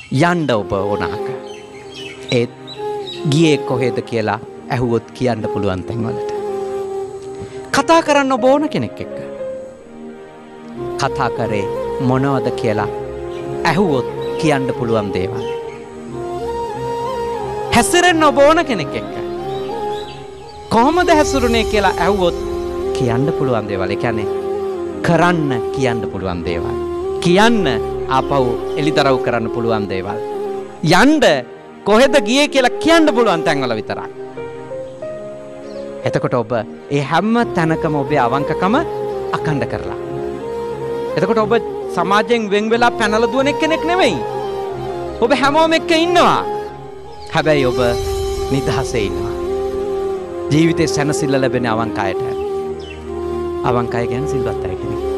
යන්න ඔබ ඕනහක. ඒත් ගියේ කොහෙද කියලා ඇහුවොත් කියන්න පුළුවන් තැන්වලට. කතා කරන්න ඔබ ඕන කෙනෙක් එක්ක. කතා කරේ මොනවද කියලා ඇහුවොත් කියන්න පුළුවන් දේවල්. හැසිරෙන්න ඔබ ඕන කෙනෙක් එක්ක. කොහොමද හැසිරුනේ කියලා ඇහුවොත් කියන්න පුළුවන් දේවල්. ඒ කියන්නේ කරන්න කියන්න පුළුවන් දේවල්. කියන්න ආපහු එලිදරව් කරන්න පුළුවන් දේවල්. යන්න කොහෙද ගියේ කියලා කියන්න පුළුවන් තැන්වල විතරක්. එතකොට ඔබ ඒ හැම තැනකම ඔබේ අවංකකම අඛණ්ඩ කරලා. එතකොට ඔබ සමාජයෙන් වෙන් වෙලා පැනලා දුවන කෙනෙක් නෙවෙයි. ඔබ හැමෝම එක්ක ඉන්නවා. හැබැයි ඔබ නිදහසේ ඉන්නවා. ජීවිතේ සැනසෙල්ල ලැබෙන අවංක අයට. අවංක අය කියන්නේ සිල්වත් අය කෙනෙක්.